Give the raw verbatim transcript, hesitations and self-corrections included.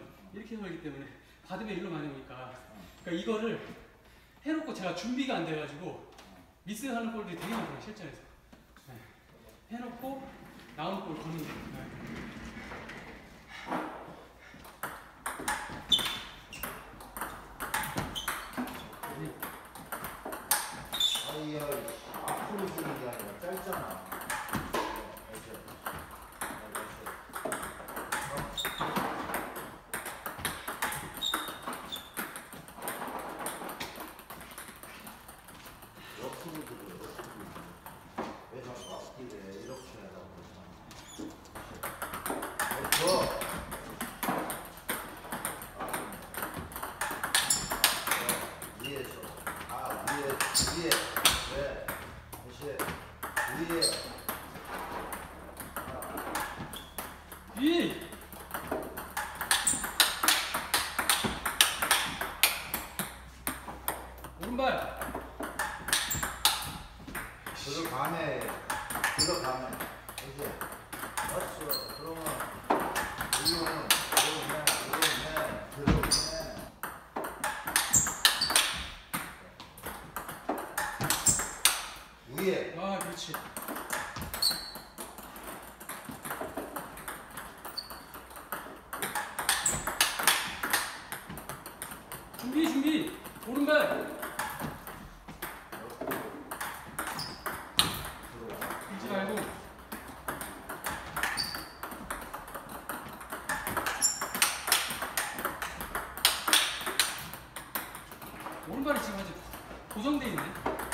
이렇게 걸기 때문에 받으면 일로 많이 오니까. 그러니까 이거를 해놓고 제가 준비가 안 돼가지고 미스하는 볼들이 되게 많아요 실전에서. 네. 해놓고 나온 볼 거는 게. 네. 아이야, 앞으로 주는 게 아니라 짧잖아. 옆으로 들어, 옆으로 들어. 왜 자꾸 앞길에 이렇게 하라고 그러잖아. 더. 위에서. 아, 위에, 위에. 네. 다시. 위에. 위! 오른발! 들어가네. 들어가네. 이제. 맞어. 그러면, 이거는, 들어오네, 들어오네, 들어오네. 위에. 아, 그렇지. 준비, 준비! 오른발! 잊지 말고. 오른발이 지금 아직 고정돼 있네.